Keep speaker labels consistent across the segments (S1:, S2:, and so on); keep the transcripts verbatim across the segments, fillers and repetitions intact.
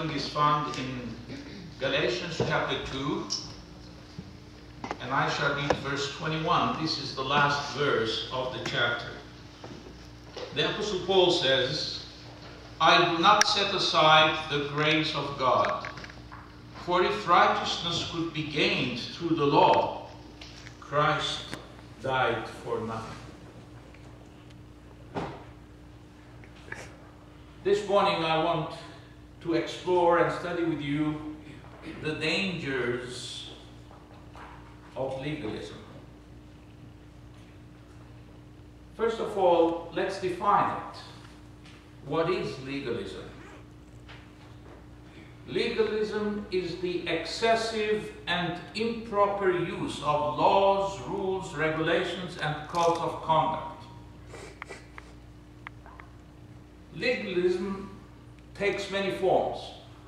S1: reading is found in Galatians chapter two, and I shall read verse twenty-one. This is the last verse of the chapter. The Apostle Paul says, "I do not set aside the grace of God, for if righteousness could be gained through the law, Christ died for nothing." This morning I want to explore and study with you the dangers of legalism. First of all, let's define it. What is legalism? Legalism is the excessive and improper use of laws, rules, regulations, and codes of conduct. Legalism takes many forms.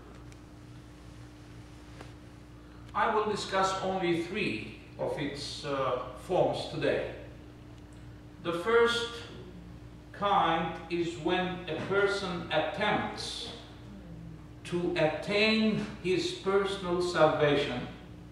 S1: I will discuss only three of its uh, forms today. The first kind is when a person attempts to attain his personal salvation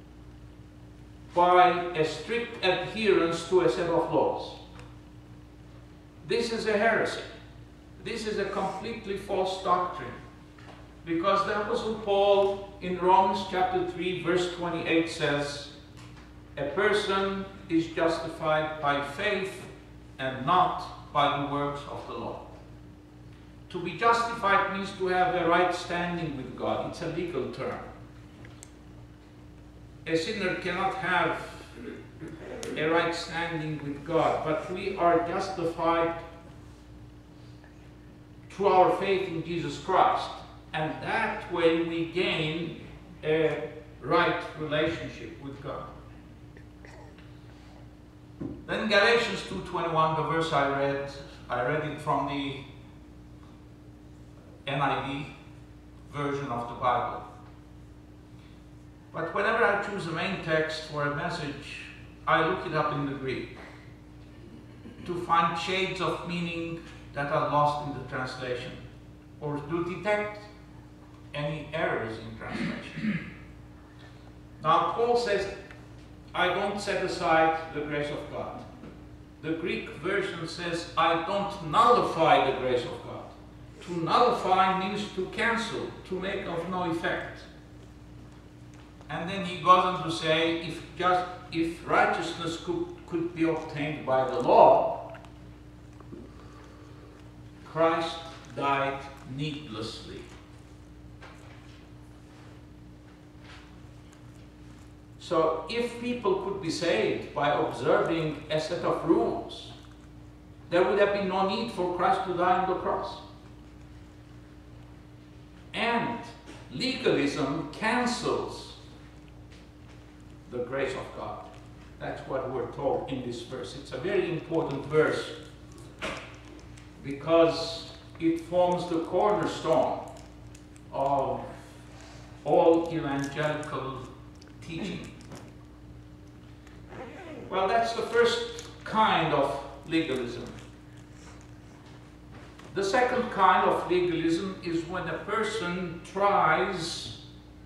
S1: by a strict adherence to a set of laws. This is a heresy. This is a completely false doctrine, because the Apostle Paul in Romans chapter three verse twenty-eight says, "A person is justified by faith and not by the works of the law." To be justified means to have a right standing with God. It's a legal term. A sinner cannot have a right standing with God, but we are justified through our faith in Jesus Christ, and that way we gain a right relationship with God. Then Galatians two twenty-one, the verse I read, I read it from the N I V version of the Bible. But whenever I choose a main text for a message, I look it up in the Greek to find shades of meaning that are lost in the translation, or to detect any errors in translation. Now Paul says, "I don't set aside the grace of God." The Greek version says, "I don't nullify the grace of God." To nullify means to cancel, to make of no effect. And then he goes on to say, if just if righteousness could, could be obtained by the law, Christ died needlessly. So if people could be saved by observing a set of rules, there would have been no need for Christ to die on the cross. And legalism cancels the grace of God. That's what we're told in this verse. It's a very important verse because it forms the cornerstone of all evangelical teaching. Well, that's the first kind of legalism. The second kind of legalism is when a person tries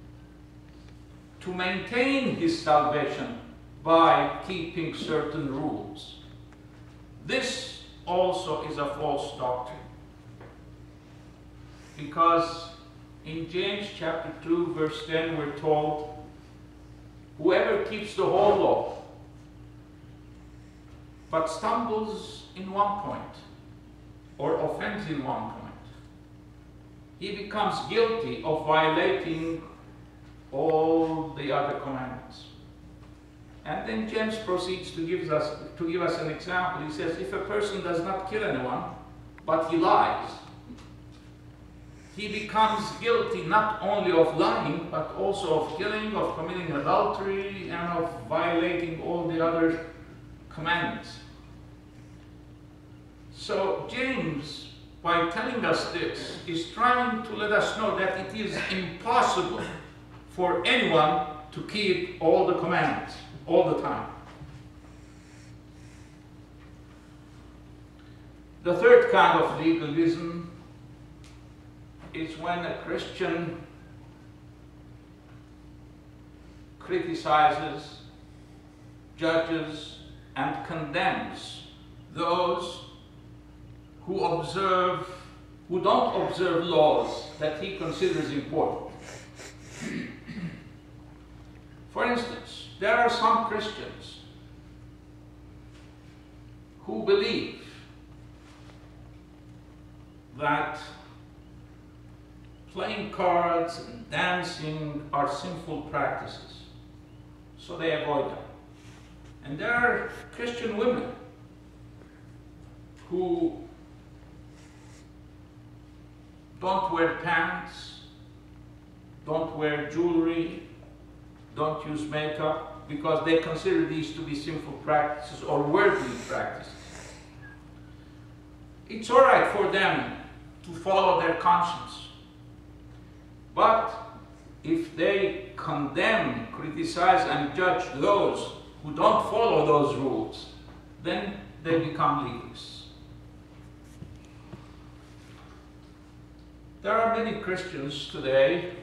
S1: to maintain his salvation by keeping certain rules. This also is a false doctrine, because in James chapter two verse ten we're told, "Whoever keeps the whole law but stumbles in one point or offends in one point, he becomes guilty of violating all the other commandments." And then James proceeds to give us to give us an example. He says, if a person does not kill anyone, but he lies, he becomes guilty not only of lying, but also of killing, of committing adultery, and of violating all the other commandments. So James, by telling us this, is trying to let us know that it is impossible for anyone to keep all the commandments all the time. The third kind of legalism is when a Christian criticizes, judges, and condemns those who observe, who don't observe laws that he considers important. For instance, there are some Christians who believe that playing cards and dancing are sinful practices, so they avoid them. And there are Christian women who don't wear pants, don't wear jewelry, don't use makeup, because they consider these to be sinful practices or worldly practices. It's all right for them to follow their conscience. But if they condemn, criticize, and judge those who don't follow those rules, then they become legalists. There are many Christians today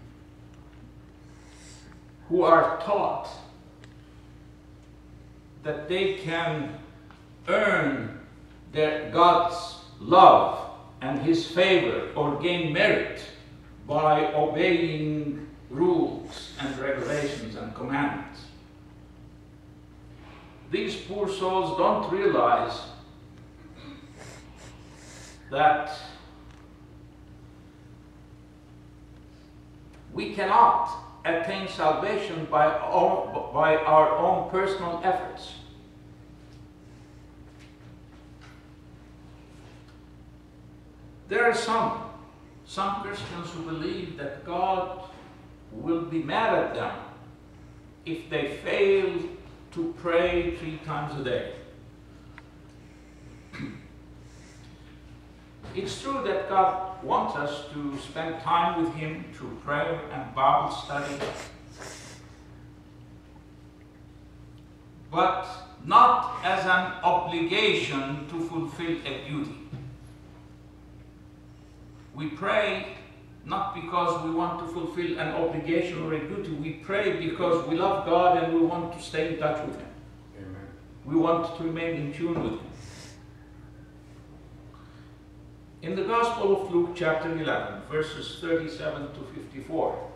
S1: who are taught that they can earn their God's love and His favor or gain merit by obeying rules and regulations and commandments. These poor souls don't realize that we cannot attain salvation by our, by our own personal efforts. There are some, some Christians who believe that God will be mad at them if they fail to pray three times a day. It's true that God wants us to spend time with Him through prayer and Bible study, but not as an obligation to fulfill a duty. We pray not because we want to fulfill an obligation or a duty. We pray because we love God and we want to stay in touch with Him. Amen. We want to remain in tune with Him. In the Gospel of Luke, chapter eleven, verses thirty-seven to fifty-four,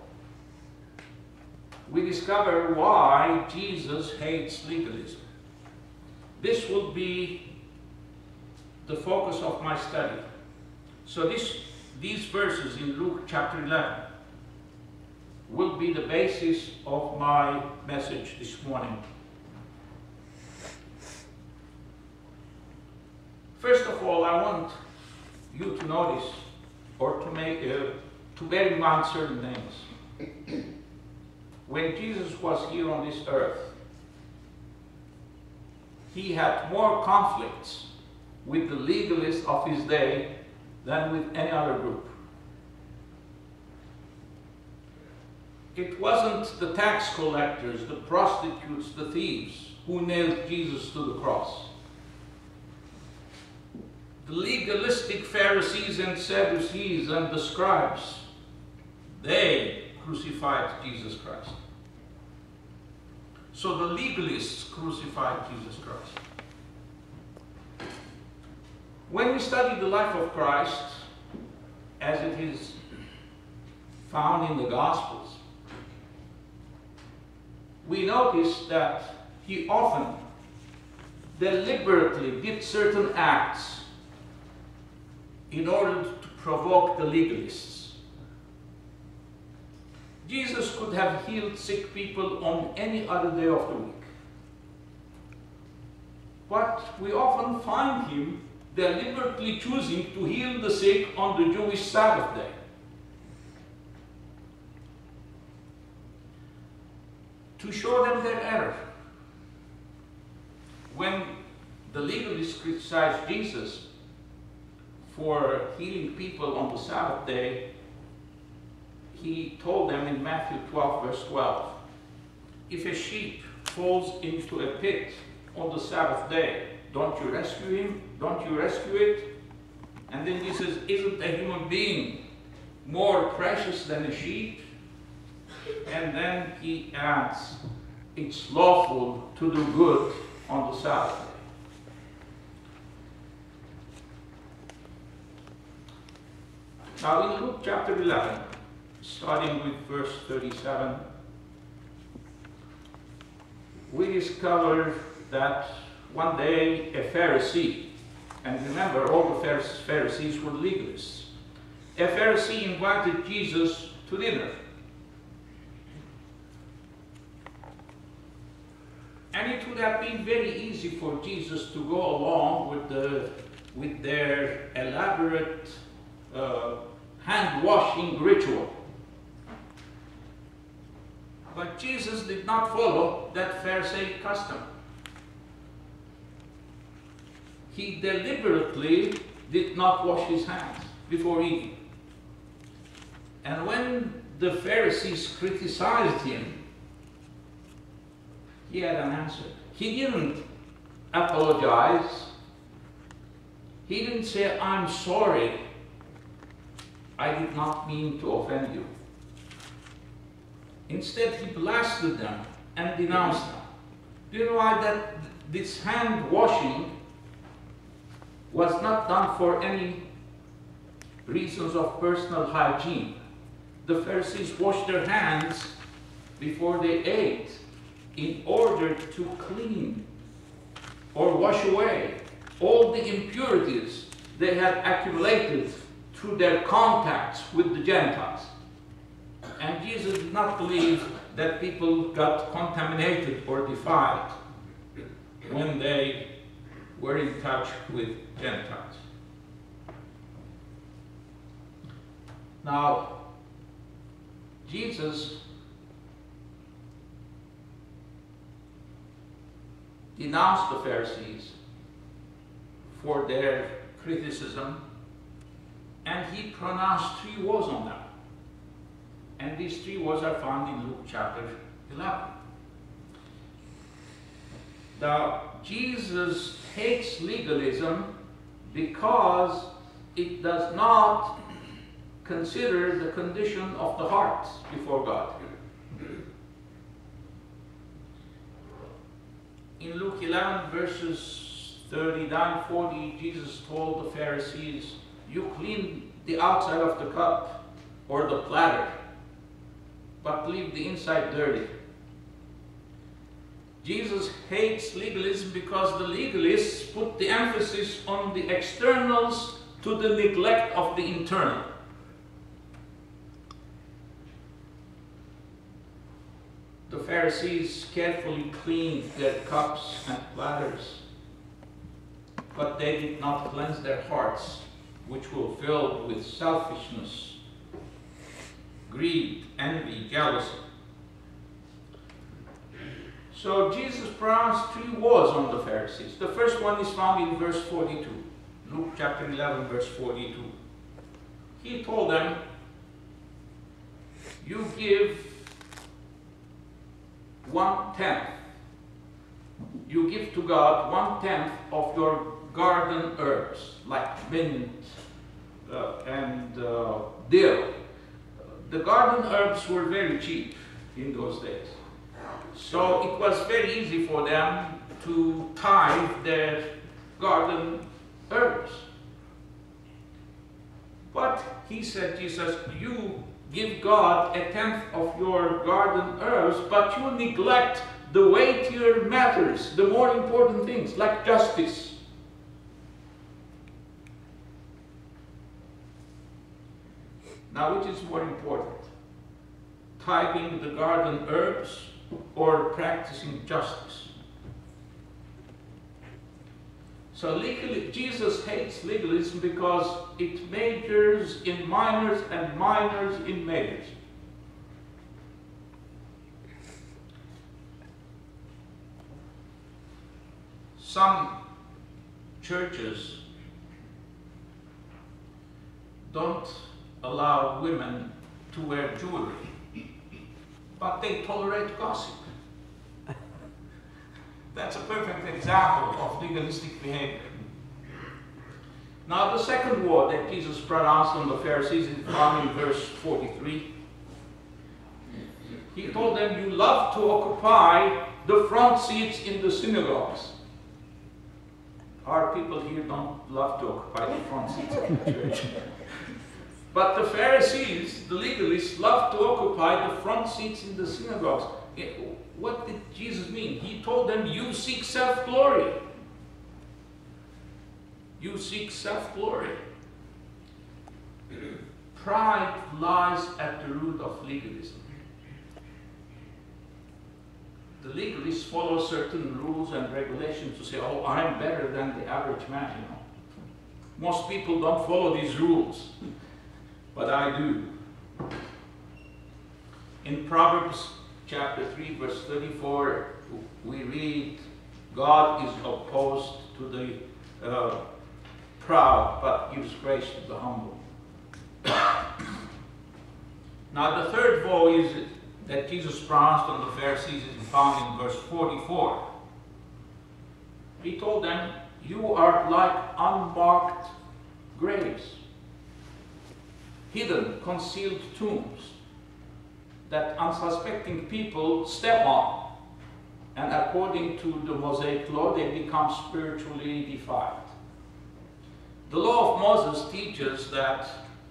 S1: we discover why Jesus hates legalism. This will be the focus of my study. So this, these verses in Luke chapter eleven will be the basis of my message this morning. First of all, I want you to notice or to make uh, to bear in mind certain things. When Jesus was here on this earth, he had more conflicts with the legalists of his day than with any other group. It wasn't the tax collectors, the prostitutes, the thieves who nailed Jesus to the cross. The legalistic Pharisees and Sadducees and the scribes, they crucified Jesus Christ. So the legalists crucified Jesus Christ. When we study the life of Christ, as it is found in the Gospels, we notice that he often deliberately did certain acts in order to provoke the legalists. Jesus could have healed sick people on any other day of the week. But we often find him deliberately choosing to heal the sick on the Jewish Sabbath day. To show them their error. When the legalists criticized Jesus for healing people on the Sabbath day, he told them in Matthew twelve, verse twelve, if a sheep falls into a pit on the Sabbath day, don't you rescue him? Don't you rescue it? And then he says, isn't a human being more precious than a sheep? And then he adds, it's lawful to do good on the Sabbath day. Now in Luke chapter eleven, starting with verse thirty-seven, we discover that one day a Pharisee, and remember all the Pharisees were legalists, a Pharisee invited Jesus to dinner. And it would have been very easy for Jesus to go along with, the, with their elaborate uh, hand-washing ritual. But Jesus did not follow that Pharisaic custom. He deliberately did not wash his hands before eating. And when the Pharisees criticized him, he had an answer. He didn't apologize. He didn't say, I'm sorry. I did not mean to offend you. Instead, he blasted them and denounced them. Do you know why that this hand washing was not done for any reasons of personal hygiene? The Pharisees washed their hands before they ate in order to clean or wash away all the impurities they had accumulated through their contacts with the Gentiles. And Jesus did not believe that people got contaminated or defiled when they were in touch with Gentiles. Now, Jesus denounced the Pharisees for their criticism, and he pronounced three woes on them. And these three woes are found in Luke chapter eleven. Now, Jesus hates legalism because it does not consider the condition of the heart before God. In Luke eleven, verses thirty-nine, forty, Jesus told the Pharisees, you clean the outside of the cup or the platter, but leave the inside dirty. Jesus hates legalism because the legalists put the emphasis on the externals to the neglect of the internal. The Pharisees carefully cleaned their cups and platters, but they did not cleanse their hearts, which were filled with selfishness, greed, envy, jealousy. So Jesus pronounced three woes on the Pharisees. The first one is found in verse forty-two. Luke chapter eleven, verse forty-two. He told them, you give one-tenth. You give to God one-tenth of your garden herbs, like mint uh, and uh, dill. The garden herbs were very cheap in those days. So it was very easy for them to tithe their garden herbs. But he said, Jesus, you give God a tenth of your garden herbs, but you neglect the weightier matters, the more important things, like justice. Now, which is more important? Tithing the garden herbs or practicing justice? So legally, Jesus hates legalism because it majors in minors and minors in majors. Some churches don't allow women to wear jewelry, but they tolerate gossip. That's a perfect example of legalistic behavior. Now, the second woe that Jesus pronounced on the Pharisees is found in verse forty-three. He told them, you love to occupy the front seats in the synagogues. Our people here don't love to occupy the front seats of the church. But the Pharisees, the legalists, love to occupy the front seats in the synagogues. What did Jesus mean? He told them, you seek self-glory. You seek self-glory. Pride lies at the root of legalism. The legalists follow certain rules and regulations to say, oh, I'm better than the average man, you know. Most people don't follow these rules, but I do. In Proverbs chapter three, verse thirty-four, we read, God is opposed to the uh, proud, but gives grace to the humble. Now the third woe is that Jesus pronounced on the Pharisees is found in verse forty-four. He told them, you are like unmarked graves, hidden, concealed tombs that unsuspecting people step on, and according to the Mosaic law, they become spiritually defiled. The law of Moses teaches that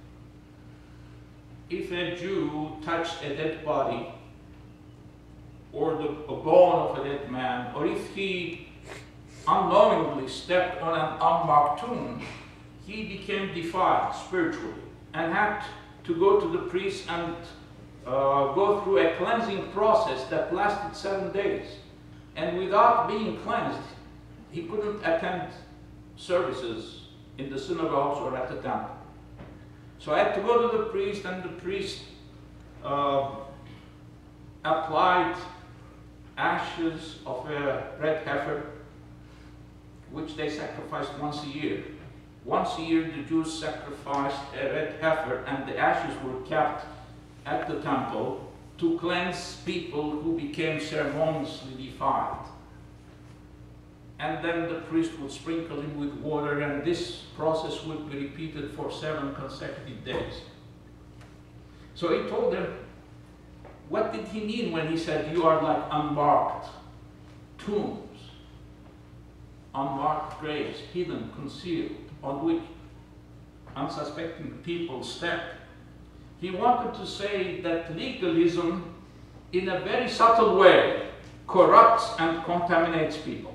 S1: if a Jew touched a dead body, or the, a bone of a dead man, or if he unknowingly stepped on an unmarked tomb, he became defiled spiritually and had to go to the priest and uh, go through a cleansing process that lasted seven days. And without being cleansed, he couldn't attend services in the synagogues or at the temple. So I had to go to the priest, and the priest uh, applied ashes of a red heifer, which they sacrificed once a year. Once a year, the Jews sacrificed a red heifer, and the ashes were kept at the temple to cleanse people who became ceremoniously defiled. And then the priest would sprinkle him with water, and this process would be repeated for seven consecutive days. So he told them, what did he mean when he said, you are like unmarked tombs, unmarked graves, hidden, concealed, on which unsuspecting people step? He wanted to say that legalism, in a very subtle way, corrupts and contaminates people.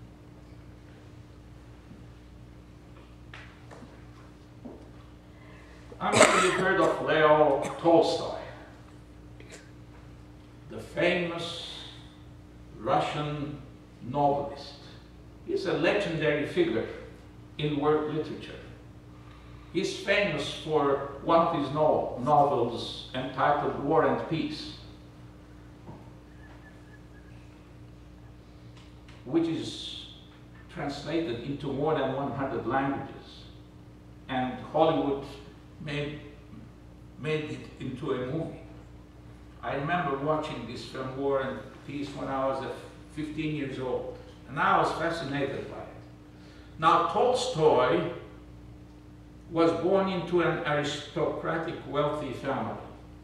S1: I'm sure you've heard of Leo Tolstoy, the famous Russian novelist. He's a legendary figure in world literature. He's famous for one of his no novels entitled War and Peace, which is translated into more than one hundred languages, and Hollywood made, made it into a movie. I remember watching this film, War and Peace, when I was fifteen years old, and I was fascinated by it. Now, Tolstoy was born into an aristocratic, wealthy family.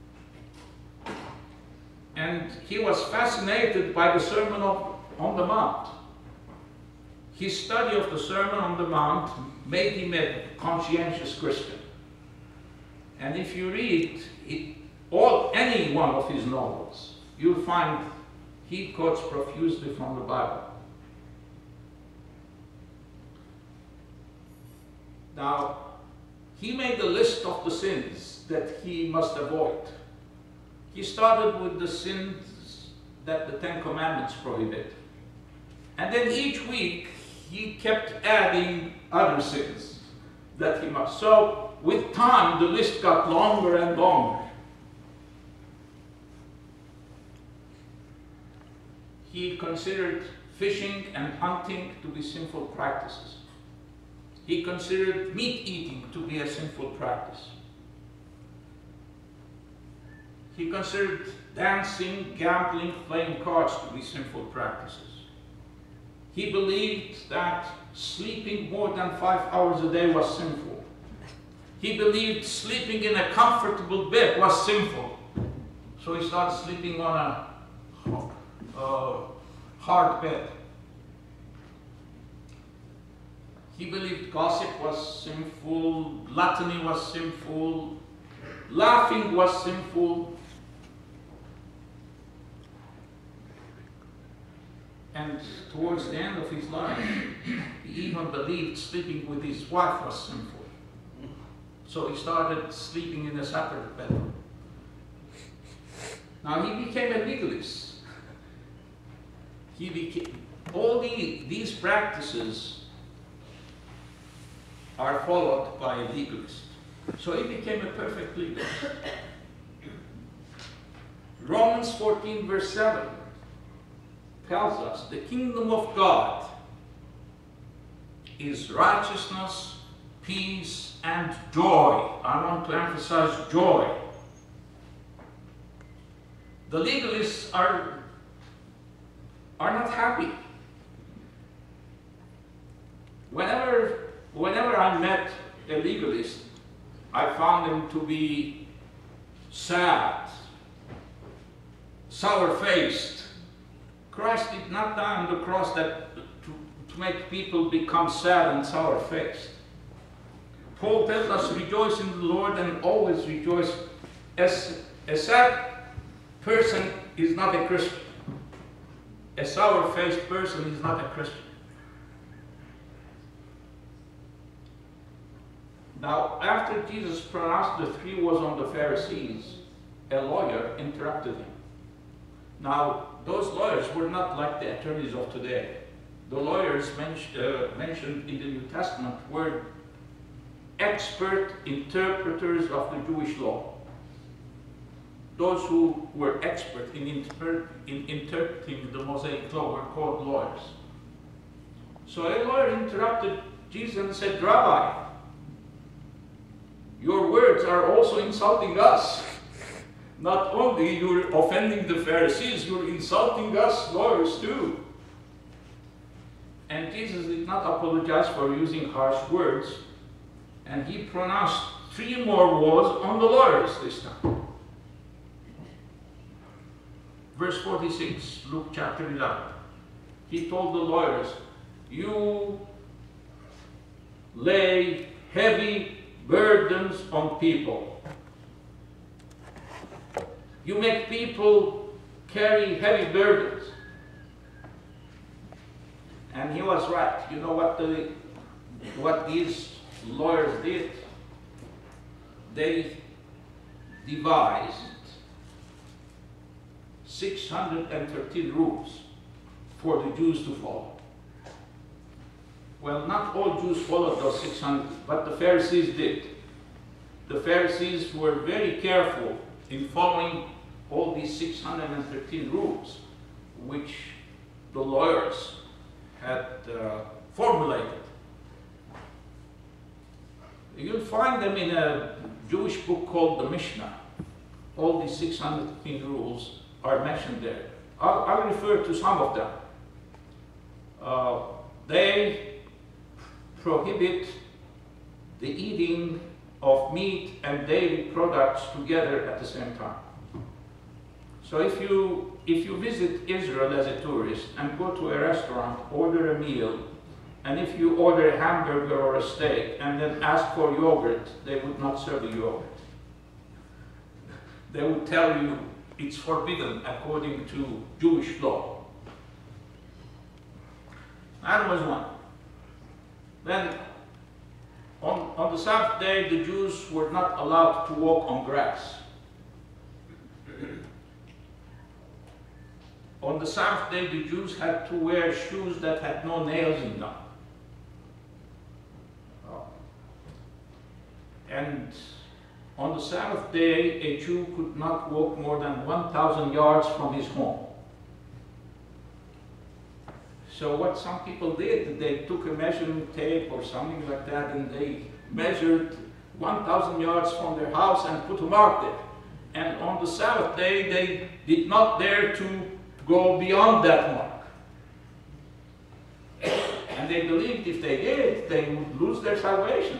S1: And he was fascinated by the Sermon on the Mount. His study of the Sermon on the Mount made him a conscientious Christian. And if you read it, all, any one of his novels, you'll find he quotes profusely from the Bible. Now, he made a list of the sins that he must avoid. He started with the sins that the Ten Commandments prohibit. And then each week, he kept adding other sins that he must. So, with time, the list got longer and longer. He considered fishing and hunting to be sinful practices. He considered meat eating to be a sinful practice. He considered dancing, gambling, playing cards to be sinful practices. He believed that sleeping more than five hours a day was sinful. He believed sleeping in a comfortable bed was sinful. So he started sleeping on a uh, hard bed. He believed gossip was sinful, gluttony was sinful, laughing was sinful. And towards the end of his life, he even believed sleeping with his wife was sinful. So he started sleeping in a separate bedroom. Now he became a legalist. He became, all the, these practices are followed by a legalist. So he became a perfect legalist. Romans fourteen verse seven tells us the kingdom of God is righteousness, peace, and joy. I want to emphasize joy. The legalists are, are not happy. Whenever, whenever I met a legalist, I found him to be sad, sour-faced. Christ did not die on the cross that, to, to make people become sad and sour-faced. Paul tells us, rejoice in the Lord and always rejoice. As a sad person is not a Christian. A sour-faced person is not a Christian. Now, after Jesus pronounced the three woes on the Pharisees, a lawyer interrupted him. Now, those lawyers were not like the attorneys of today. The lawyers men- uh, mentioned in the New Testament were expert interpreters of the Jewish law. Those who were expert in, inter in interpreting the Mosaic law were called lawyers. So a lawyer interrupted Jesus and said, Rabbi, your words are also insulting us. Not only you're offending the Pharisees, you're insulting us lawyers too. And Jesus did not apologize for using harsh words, and he pronounced three more woes on the lawyers this time. Verse forty-six, Luke chapter eleven. He told the lawyers, you lay heavy burdens on people. You make people carry heavy burdens. And he was right. You know what the what these lawyers did? They devised six hundred thirteen rules for the Jews to follow. Well, not all Jews followed those six hundred, but the Pharisees did. The Pharisees were very careful in following all these six hundred thirteen rules, which the lawyers had uh, formulated. You'll find them in a Jewish book called the Mishnah. All these six hundred thirteen rules are mentioned there. I'll, I'll refer to some of them. Uh, they prohibit the eating of meat and dairy products together at the same time. So if you, if you visit Israel as a tourist and go to a restaurant, order a meal, and if you order a hamburger or a steak and then ask for yogurt, they would not serve you yogurt. They would tell you it's forbidden according to Jewish law. That was one. Then on, on the Sabbath day, the Jews were not allowed to walk on grass. On the Sabbath day, the Jews had to wear shoes that had no nails in them. And on the Sabbath day, a Jew could not walk more than one thousand yards from his home. So what some people did, they took a measuring tape or something like that, and they measured one thousand yards from their house and put a mark there. And on the Sabbath day, they did not dare to go beyond that mark. And they believed if they did, they would lose their salvation.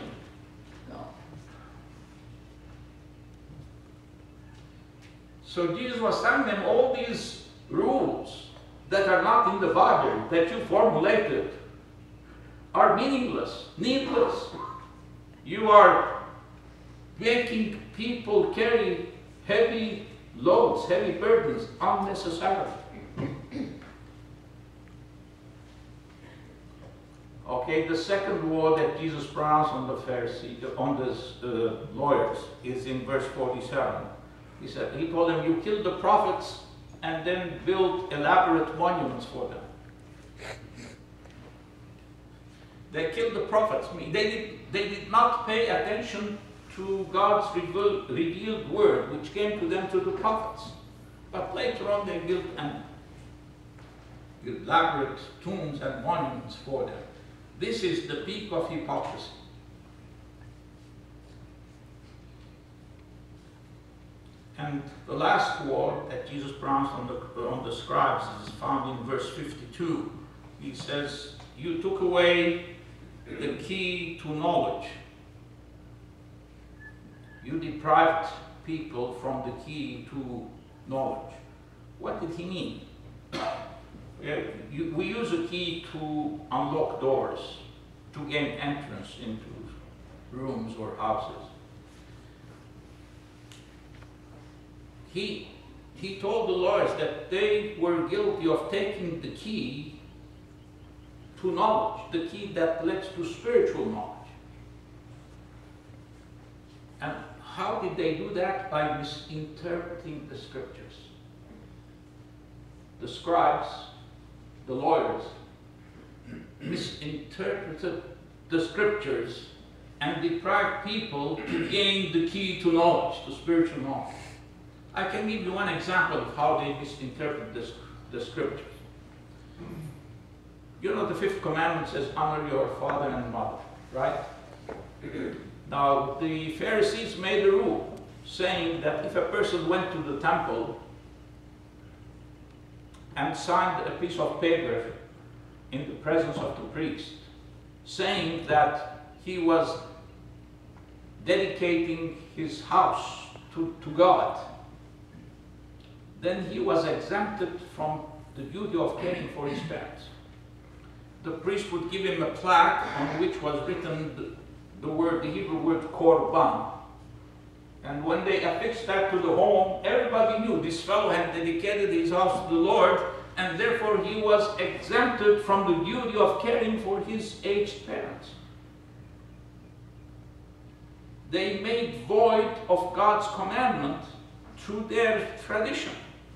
S1: So Jesus was telling them all these rules that are not in the Bible, that you formulated, are meaningless, needless. You are making people carry heavy loads, heavy burdens, unnecessarily. Okay, the second war that Jesus pronounced on the Pharisees, on the uh, lawyers, is in verse forty-seven. He said, he told them, you killed the prophets and then built elaborate monuments for them. They killed the prophets. They did, they did not pay attention to God's revealed, revealed word, which came to them through the prophets. But later on they built an elaborate tombs and monuments for them. This is the peak of hypocrisy. And the last war that Jesus pronounced on the, on the scribes is found in verse fifty-two. He says, you took away the key to knowledge. You deprived people from the key to knowledge. What did he mean? Yeah, you, we use a key to unlock doors, to gain entrance into rooms or houses. He, he told the lawyers that they were guilty of taking the key to knowledge, the key that leads to spiritual knowledge. And how did they do that? By misinterpreting the scriptures. The scribes, the lawyers, misinterpreted the scriptures and deprived people to gain the key to knowledge, to spiritual knowledge. I can give you one example of how they misinterpret the, the scriptures. You know the fifth commandment says, honor your father and mother, right? Now, the Pharisees made a rule saying that if a person went to the temple and signed a piece of paper in the presence of the priest, saying that he was dedicating his house to, to God, then he was exempted from the duty of caring for his parents. The priest would give him a plaque on which was written the, the word, the Hebrew word korban. And when they affixed that to the home, everybody knew this fellow had dedicated his house to the Lord, and therefore he was exempted from the duty of caring for his aged parents. They made void of God's commandment through their tradition.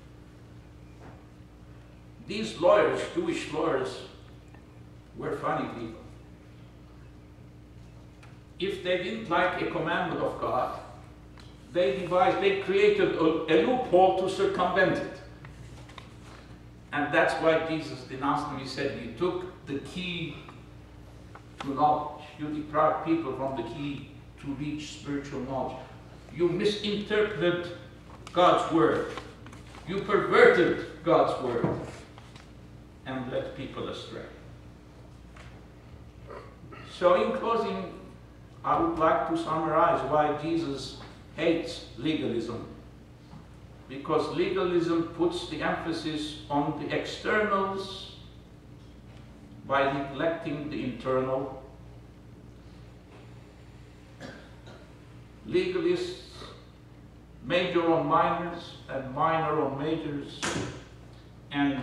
S1: These lawyers, Jewish lawyers, were funny people. If they didn't like a commandment of God, they devised, they created a, a loophole to circumvent it. And that's why Jesus denounced them. He said, you took the key to knowledge. You deprived people from the key to reach spiritual knowledge. You misinterpreted God's word. You perverted God's word and led people astray. So in closing, I would like to summarize why Jesus hates legalism. Because legalism puts the emphasis on the externals by neglecting the internal. Legalists major on minors and minor on majors, and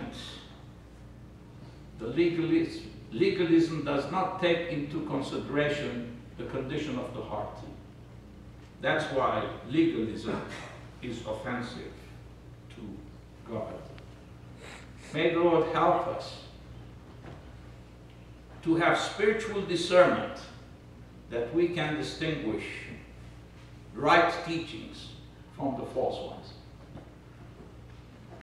S1: the legalist, legalism does not take into consideration the condition of the heart. That's why legalism is offensive to God. May the Lord help us to have spiritual discernment, that we can distinguish right teachings from the false ones.